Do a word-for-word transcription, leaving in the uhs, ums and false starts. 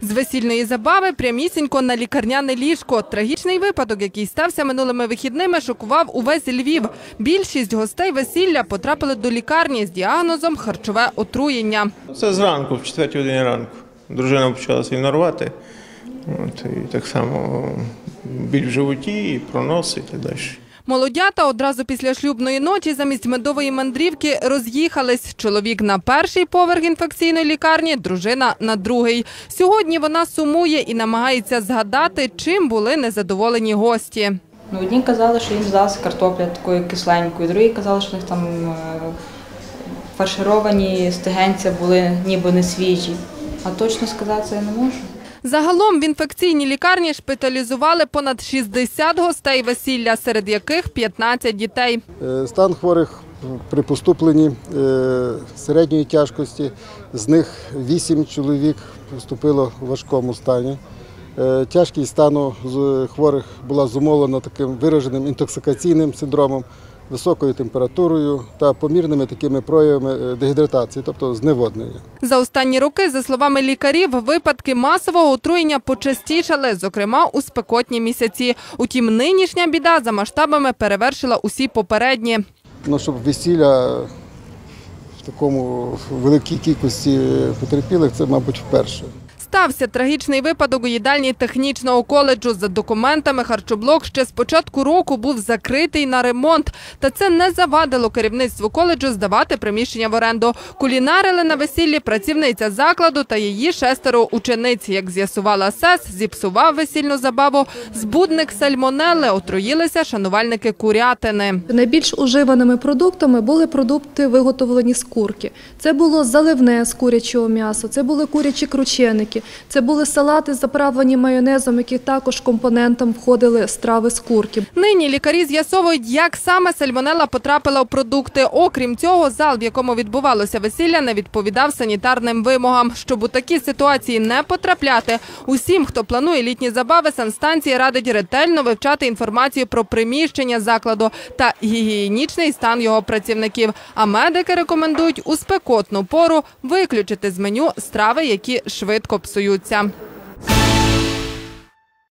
З весільної забави прямісінько на лікарняне ліжко. Трагічний випадок, який стався минулими вихідними, шокував увесь Львів. Більшість гостей весілля потрапили до лікарні з діагнозом харчове отруєння. Це зранку, в четвертій годині ранку. Дружина почала сильно рвати. От, і так само біль в животі, і пронос, і так далі. Молодята одразу після шлюбної ночі замість медової мандрівки роз'їхались. Чоловік на перший поверх інфекційної лікарні, дружина на другий. Сьогодні вона сумує і намагається згадати, чим були незадоволені гості. Ну, одні казали, що їм здалася картопля такою кисленькою, другі казали, що в них там фаршировані стегенця були ніби не свіжі. А точно сказати це я не можу. Загалом в інфекційній лікарні шпиталізували понад шістдесят гостей весілля, серед яких п'ятнадцять дітей. Стан хворих при поступленні середньої тяжкості, з них вісім чоловік поступило у важкому стані. Тяжкість стану хворих була зумовлена таким вираженим інтоксикаційним синдромом, високою температурою та помірними такими проявами дегідратації, тобто зневоднення. За останні роки, за словами лікарів, випадки масового отруєння почастішали, зокрема у спекотні місяці. Утім, нинішня біда за масштабами перевершила усі попередні. Ну, щоб весілля в такому великій кількості потерпілих, це, мабуть, вперше. Стався трагічний випадок у їдальні технічного коледжу. За документами, харчоблок ще з початку року був закритий на ремонт. Та це не завадило керівництву коледжу здавати приміщення в оренду. Кулінарили на весіллі працівниця закладу та її шестеро учениць. Як з'ясувала СЕС, зіпсував весільну забаву збудник сальмонелли, отруїлися шанувальники курятини. Найбільш уживаними продуктами були продукти, виготовлені з курки. Це було заливне з курячого м'яса, це були курячі крученики. Це були салати, заправлені майонезом, які також компонентом входили страви з курки. Нині лікарі з'ясовують, як саме сальмонелла потрапила в продукти. Окрім цього, зал, в якому відбувалося весілля, не відповідав санітарним вимогам. Щоб у такі ситуації не потрапляти, усім, хто планує літні забави, санстанція радить ретельно вивчати інформацію про приміщення закладу та гігієнічний стан його працівників. А медики рекомендують у спекотну пору виключити з меню страви, які швидко псуються.